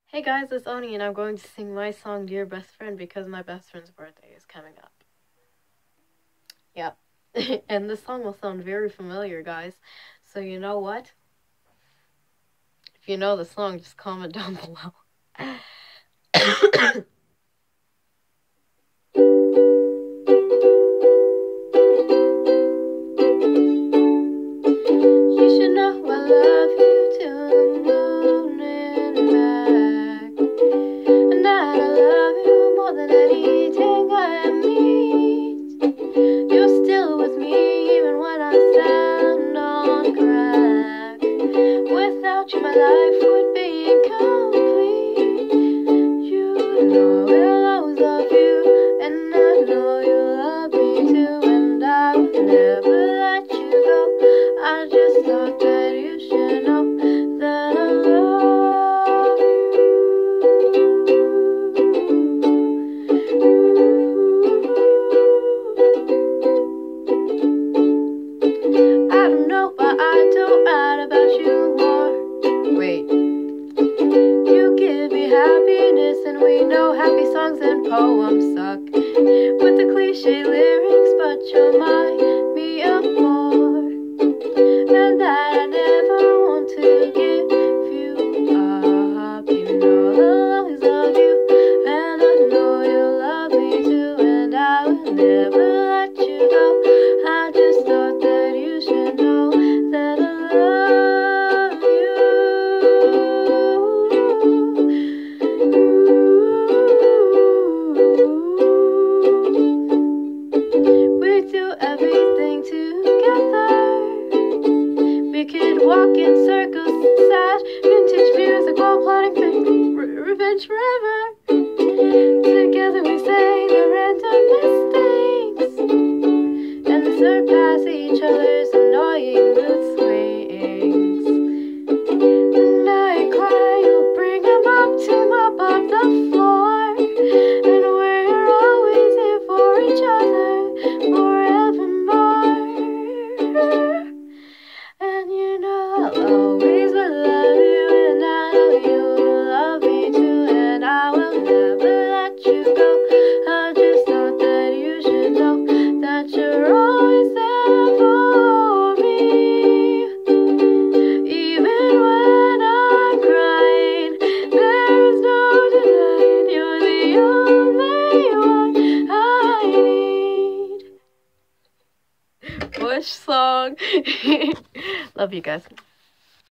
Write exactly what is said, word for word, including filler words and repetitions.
Hey guys, it's Oni and I'm going to sing my song Dear Best Friend because my best friend's birthday is coming up. Yep. And this song will sound very familiar, guys. So you know what? If you know the song, just comment down below. You should know I love you till the moon and back. And that I love you more than anything I meet. You're still with me even when I stand on crack. Without you my life would be incomplete. You know I'll always love you, and I know you love me too. And I will never let you go. I just thought that you should know that I love you. I don't know why I don't write about you more. Wait. You give me happiness, and we know happy songs and poems suck with the cliche lyrics, but you remind me of more. And that I never want to give you up. You know I'll always love you, and I know you love me too. And I will never let you go. I just thought that you should know that I love you. We do everything together. We could walk in circles, sad vintage music while plotting re revenge forever. Together we say the random mistakes and surpass each other's annoying mood swings. When I cry, you'll bring a mop to mop up the floor, and we're always here for each other forevermore. And you know I'll always will love you, and I know you will love me too. And I will never let you go. I just thought that you should know that you're always there for me. Even when I'm crying, there is no denying you're the only one I need. Bush song. Love you guys.